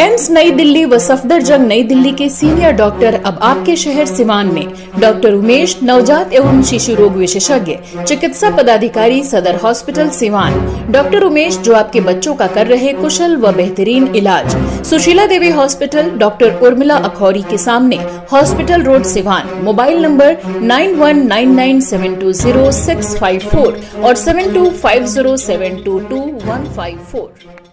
AIIMS नई दिल्ली व सफदरजंग नई दिल्ली के सीनियर डॉक्टर अब आपके शहर सिवान में। डॉक्टर उमेश, नवजात एवं शिशु रोग विशेषज्ञ, चिकित्सा पदाधिकारी, सदर हॉस्पिटल सिवान। डॉक्टर उमेश जो आपके बच्चों का कर रहे कुशल व बेहतरीन इलाज। सुशीला देवी हॉस्पिटल, डॉक्टर उर्मिला अखौरी के सामने, hospital road Siwan. Mobile number 9199720654 और 7250722154।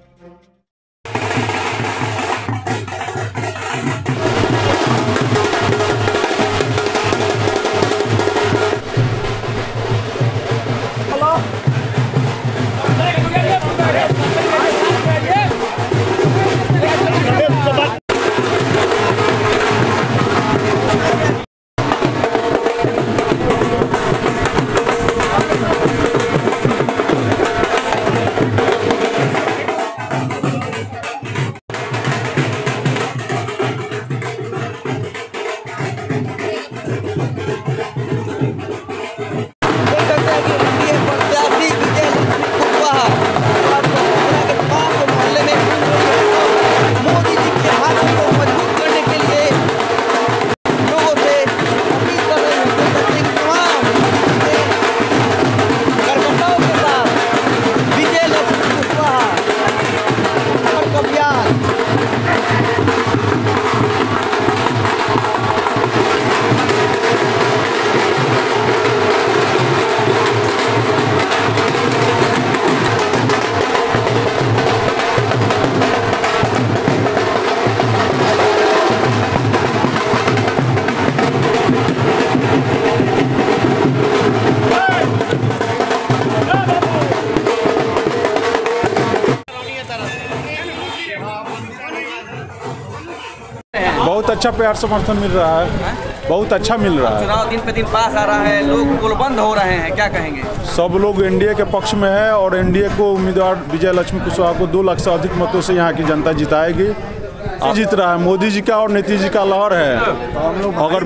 बहुत अच्छा प्यार समर्थन मिल रहा है, बहुत अच्छा मिल रहा है। चुनाव दिन पे दिन पास आ रहा है, लोग गोलबंद हो रहे हैं, क्या कहेंगे? सब लोग एनडीए के पक्ष में है और एनडीए को उम्मीदवार विजय लक्ष्मी कुशवाहा को 2 लाख से अधिक मतों से यहाँ की जनता जिताएगी। जीत रहा है, मोदी जी का और नीतीश जी का लहर है। अगर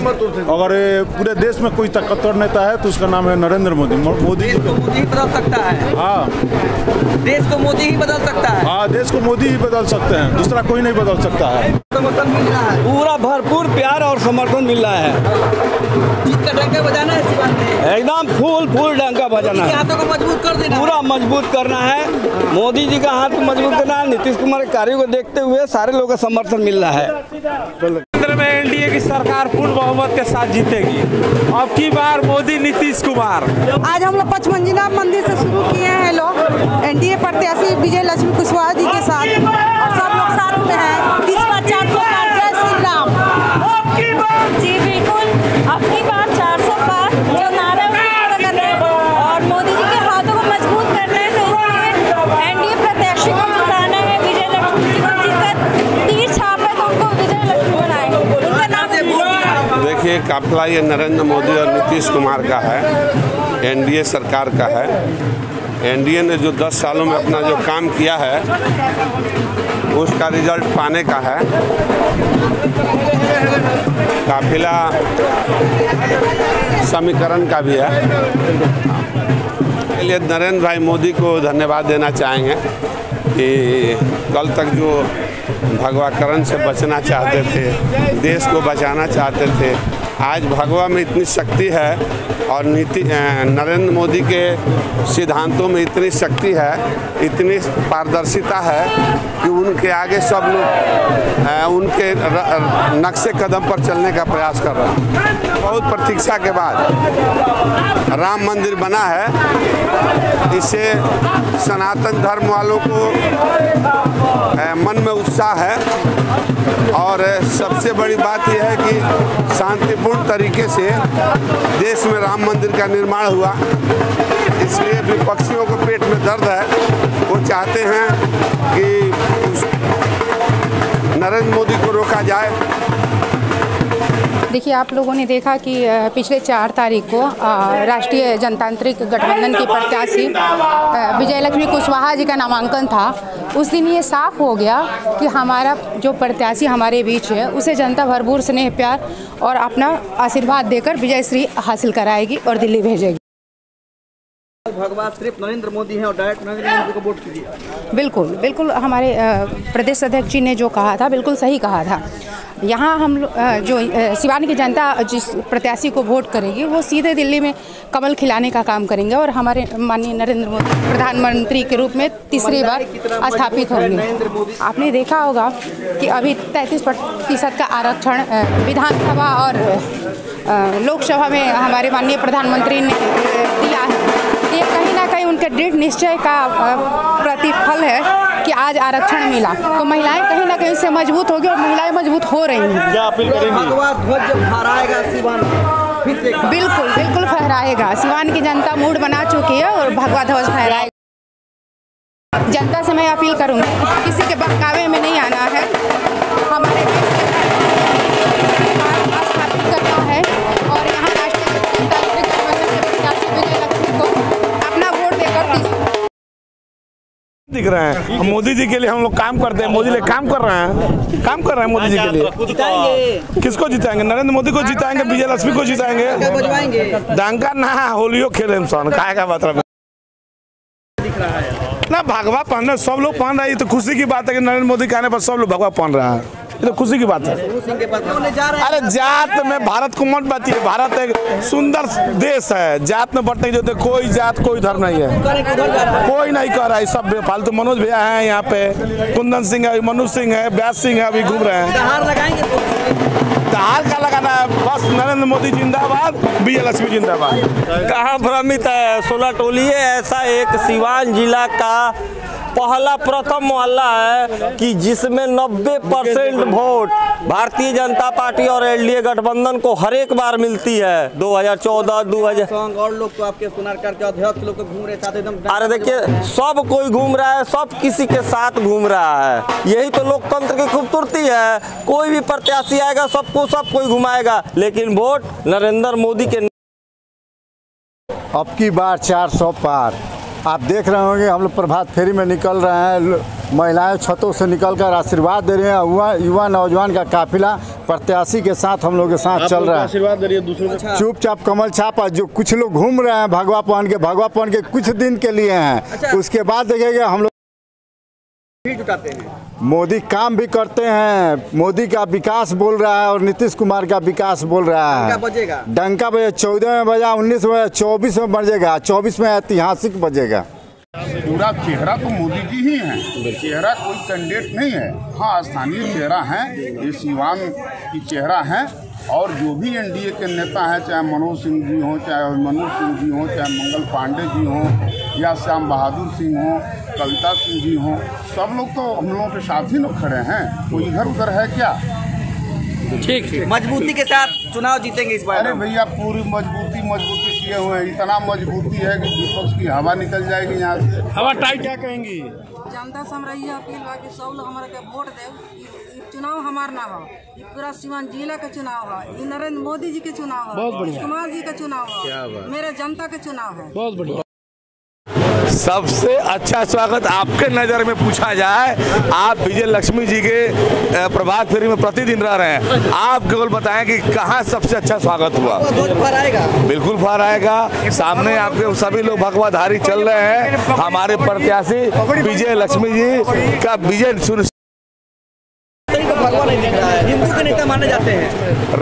पूरे देश में कोई ताकतवर नेता है तो उसका नाम है नरेंद्र मोदी। मोदी देश को मोदी ही बदल सकता है। हाँ, देश को मोदी ही बदल सकता है। हाँ, देश को मोदी ही बदल सकते हैं, दूसरा कोई नहीं बदल सकता है। समर्थन मिल रहा है, पूरा भरपूर प्यार और समर्थन मिल रहा है। जीत का डंका बजाना है सिवान में, एकदम फूल डंका बजाना है, हाथों को मजबूत कर देना, पूरा मजबूत करना है। मोदी जी का हाथ मजबूत करना है। नीतीश कुमार के कार्यों को देखते हुए सारे लोगों का समर्थन मिल रहा है। केंद्र में एनडीए की सरकार पूर्ण बहुमत के साथ जीतेगी। अब की बार मोदी, नीतीश कुमार। आज हम लोग पचमंजिला मंदिर से शुरू किए हैं लोग एनडीए प्रत्याशी विजय लक्ष्मी कुशवाहा जी के साथ, और सब लोग साथ में हैं। इस बार 400 पार, जय श्री राम। जी बिल्कुल, अब की बार 400 पार जो नारा पूरा करना है और मोदी जी के हाथों को मजबूत करना है, तो इसलिए एनडीए प्रत्याशी को जिताना है। विजय लक्ष्मी जी को जीतकर तीर छाप है तो उनको विजय लक्ष्मी बनाएंगे। उनका नाम देखिए, काफिला ये नरेंद्र मोदी और नीतीश कुमार का है, एनडीए सरकार का है। एनडीए ने जो 10 सालों में अपना जो काम किया है उसका रिजल्ट पाने का है। काफिला समीकरण का भी है। इसलिए नरेंद्र भाई मोदी को धन्यवाद देना चाहेंगे कि कल तक जो भगवाकरण से बचना चाहते थे, देश को बचाना चाहते थे, आज भगवा में इतनी शक्ति है और नरेंद्र मोदी के सिद्धांतों में इतनी शक्ति है, इतनी पारदर्शिता है कि उनके आगे सब लोग उनके नक्शे कदम पर चलने का प्रयास कर रहे हैं। बहुत प्रतीक्षा के बाद राम मंदिर बना है। इससे सनातन धर्म वालों को मन में उत्साह है और सबसे बड़ी बात यह है कि शांतिपूर्ण तरीके से देश में राम मंदिर का निर्माण हुआ। इसलिए विपक्षियों को पेट में दर्द है, वो चाहते हैं कि नरेंद्र मोदी को रोका जाए। देखिए, आप लोगों ने देखा कि पिछले 4 तारीख को राष्ट्रीय जनतांत्रिक गठबंधन की प्रत्याशी विजय लक्ष्मी कुशवाहा जी का नामांकन था। उस दिन ये साफ हो गया कि हमारा जो प्रत्याशी हमारे बीच है उसे जनता भरपूर स्नेह प्यार और अपना आशीर्वाद देकर विजयश्री हासिल कराएगी और दिल्ली भेजेगी। भगवा सिर्फ नरेंद्र मोदी हैं और डायरेक्ट नरेंद्र मोदी को वोट कीजिए। बिल्कुल बिल्कुल, हमारे प्रदेश अध्यक्ष जी ने जो कहा था बिल्कुल सही कहा था। यहाँ हम जो सिवान की जनता जिस प्रत्याशी को वोट करेगी वो सीधे दिल्ली में कमल खिलाने का काम करेंगे और हमारे माननीय नरेंद्र मोदी प्रधानमंत्री के रूप में तीसरी बार स्थापित होंगे। आपने देखा होगा कि अभी 33% का आरक्षण विधानसभा और लोकसभा में हमारे माननीय प्रधानमंत्री ने दिया है। ये कहीं ना कहीं उनके दृढ़ निश्चय का प्रतिफल है कि आज आरक्षण मिला, तो महिलाएं कहीं ना कहीं उससे मजबूत होगी और महिलाएं मजबूत हो रही हैं। क्या अपील करेंगी? भगवा ध्वज फहराएगा सिवान, बिल्कुल बिल्कुल फहराएगा। सिवान की जनता मूड बना चुकी है और भगवा ध्वज फहराएगा। जनता से मैं अपील करूंगी किसी के बहकावे में नहीं आना है, हमारे देश को स्थापित करना है और यहाँ राष्ट्रीय जनतांत्रिक गठबंधन के प्रत्याशी विजय लक्ष्मी को अपना वोट देकर दिख रहे हैं। मोदी जी के लिए हम लोग काम करते हैं, मोदी लिए काम कर रहे हैं मोदी जी के लिए। जिताएंगे किसको जिताएंगे? नरेंद्र मोदी को जिताएंगे, विजय लक्ष्मी को जिताएंगे। बजवाएंगे डंका ना होलियो खेले इंसान काय का मतलब ना। भगवा पहनने सब लोग पहन रहे हैं, तो खुशी की बात है कि नरेंद्र मोदी के आने पर सब लोग भगवा पहन रहे हैं, ये तो खुशी की बात है। अरे जात में भारत को मत बातिए, भारत एक सुंदर देश है, जात में बढ़ते जो कोई जात कोई धर्म नहीं है, कोई नहीं कर रहा है। सब फालतू मनोज भैया है यहाँ पे, कुंदन सिंह है, मनोज सिंह है, व्यास सिंह है, अभी घूम रहे हैं। हार का लगाना है बस। नरेंद्र मोदी जिंदाबाद, विजय लक्ष्मी जिंदाबाद। कहाँ भ्रमित है 16 टोली है। ऐसा एक सिवान जिला का पहला प्रथम मोहल्ला है कि जिसमें 90% वोट भारतीय जनता पार्टी और एनडीए गठबंधन को हर एक बार मिलती है। 2014 2000 और लोग तो आपके सोनारकर के अध्यक्ष लोग तो घूम रहे साथ एकदम। अरे देखिए, सब कोई घूम रहा है, सब किसी के साथ घूम रहा है। यही तो लोकतंत्र की खूबसूरती है। कोई भी प्रत्याशी आएगा सबको सब कोई घुमाएगा, लेकिन वोट नरेंद्र मोदी के। अब की बार 400 पार। आप देख रहे होंगे हम लोग प्रभात फेरी में निकल रहे हैं, महिलाएं छतों से निकलकर आशीर्वाद दे रहे हैं। युवा नौजवान का काफिला प्रत्याशी के साथ हम लोग के साथ चल रहा है। आशीर्वाद दे रही है दूसरों को। चुपचाप कमल छापा जो कुछ लोग घूम रहे हैं भगवा पहन के कुछ दिन के लिए हैं। उसके बाद देखिएगा हम लोग जुटाते हैं। मोदी काम भी करते हैं, मोदी का विकास बोल रहा है और नीतीश कुमार का विकास बोल रहा है। डंका बजे 14 में बजा, 19 में, 24 में बजेगा, 24 में ऐतिहासिक बजेगा। पूरा चेहरा तो मोदी जी ही हैं, चेहरा कोई कैंडिडेट नहीं है। हाँ, स्थानीय चेहरा हैं, ये सिवान की चेहरा हैं। और जो भी एनडीए के नेता हैं, चाहे मनोज सिंह जी हों, चाहे मनोज सिंह जी हों, चाहे मंगल पांडे जी हों, या श्याम बहादुर सिंह हों, कविता सिंह जी हों, सब लोग तो हम लोगों के साथ ही लोग खड़े हैं। कोई इधर उधर है क्या? ठीक मजबूती के साथ चुनाव जीतेंगे इस बार। अरे भैया पूरी मजबूती किए हुए हैं। इतना मजबूती है कि विपक्ष की हवा निकल जाएगी यहाँ से। हवा टाइट। क्या कहेंगी? जनता से हमरा ये अपील बा कि सब लोग हमारे के वोट दे। चुनाव हमार ना हो, ये पूरा सीवान जिला का चुनाव है, ये नरेंद्र मोदी जी के चुनाव है, नीतीश कुमार जी का चुनाव है, मेरे जनता के चुनाव है। बहुत बढ़िया। सबसे अच्छा स्वागत आपके नज़र में पूछा जाए, आप विजय लक्ष्मी जी के प्रभात फेरी में प्रतिदिन रह रहे हैं, आप केवल बताएं कि कहाँ सबसे अच्छा स्वागत हुआ? बिल्कुल फहराएगा। सामने आपके सभी लोग भगवाधारी चल रहे हैं। हमारे प्रत्याशी विजय लक्ष्मी जी का विजय सुनिश्चित। भगवान नहीं दिख रहा है, हिंदू के नेता माने जाते हैं।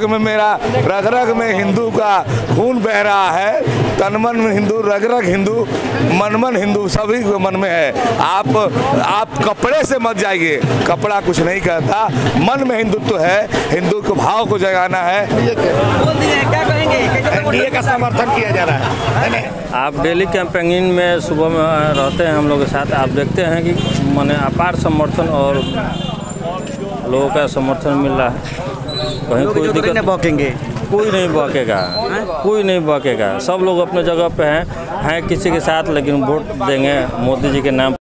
रग रग में हिंदू का खून बह रहा है, तन मन में हिंदू, रग रग हिंदू, मन मन हिंदू, सभी के मन में है। आप कपड़े से मत जाइए, कपड़ा कुछ नहीं कहता, मन में हिंदुत्व है, हिंदू के भाव को जगाना है। क्या कहेंगे? एनडीए का समर्थन किया जा रहा है। आप डेली कैंपेनिंग में सुबह में रहते हैं हम लोग के साथ, आप देखते हैं कि माने अपार समर्थन और लोगों का समर्थन मिल रहा है। कहीं कोई दिक्कत नहीं, भौंकेंगे कोई नहीं भौंकेगा, कोई नहीं भौंकेगा। सब लोग अपने जगह पे हैं किसी के साथ, लेकिन वोट देंगे मोदी जी के नाम।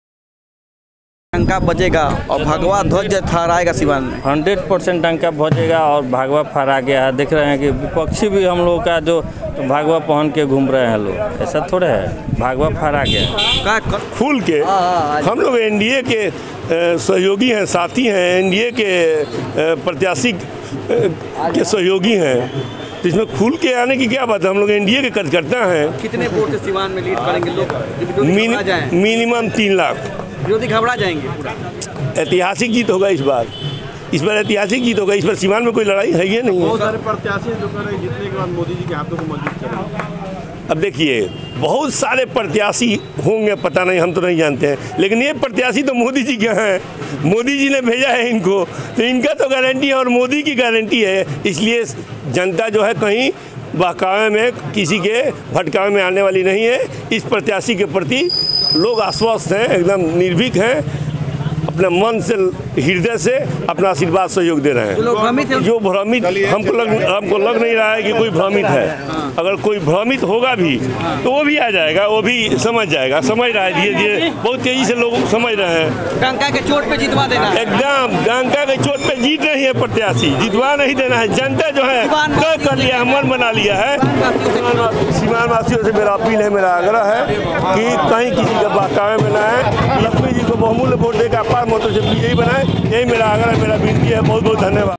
डंका बजेगा और भगवा ध्वज फहराएगा सिवान में। 100% डंका बजेगा और भगवा फहरा गया है। देख रहे हैं कि विपक्षी भी हम लोग का जो भगवा पहन के घूम रहे हैं लोग, ऐसा थोड़े है, भगवा फहरा गया फूल के। हम लोग एनडीए के सहयोगी हैं, साथी हैं, एनडीए के प्रत्याशी के सहयोगी हैं। तो इसमें खुल के आने की क्या बात है। हम लोग एनडीए के कार्यकर्ता हैं। कितने वोट से सिवान में लीड करेंगे लोग? मिनिमम 3 लाख। विरोधी घबरा जाएंगे पूरा। ऐतिहासिक जीत होगा इस बार ऐतिहासिक जीत होगा। इस बार सीवान में कोई लड़ाई है ही नहीं है। बहुत सारे प्रत्याशी जो कर रहे हैं जीतने के बाद मोदी जी के हाथों को मजबूत करेंगे। अब देखिए, बहुत सारे प्रत्याशी होंगे, पता नहीं, हम तो नहीं जानते हैं, लेकिन ये प्रत्याशी तो मोदी जी के हैं। मोदी जी ने भेजा है इनको, तो इनका तो गारंटी है और मोदी की गारंटी है। इसलिए जनता जो है कहीं बहकावे में, किसी के भटकावे में आने वाली नहीं है। इस प्रत्याशी के प्रति लोग आश्वस्त हैं, एकदम निर्भीक हैं, अपने मन से, हृदय से अपना आशीर्वाद सहयोग दे रहे हैं। जो भ्रमित, हमको लग नहीं रहा है कि कोई भ्रमित है। अगर कोई भ्रमित होगा भी तो वो भी आ जाएगा, वो भी समझ जाएगा, समझ रहा है धीरे धीरे, बहुत तेजी से लोग समझ रहे हैं। डंका के चोट पे जितवा देना, एकदम डंका के चोट पे जीत रही है प्रत्याशी, जितवा नहीं देना है। जनता जो है तय कर लिया है, मन बना लिया है। सीमान वासियों से मेरा अपील है, मेरा आग्रह है कि कहीं किसी के बहकावे में ना है। लक्ष्मी जी को बहुमूल्य वोट देकर अपार मतों से विजयी बनाए, यही मेरा आग्रह, मेरा विनती है। बहुत बहुत धन्यवाद।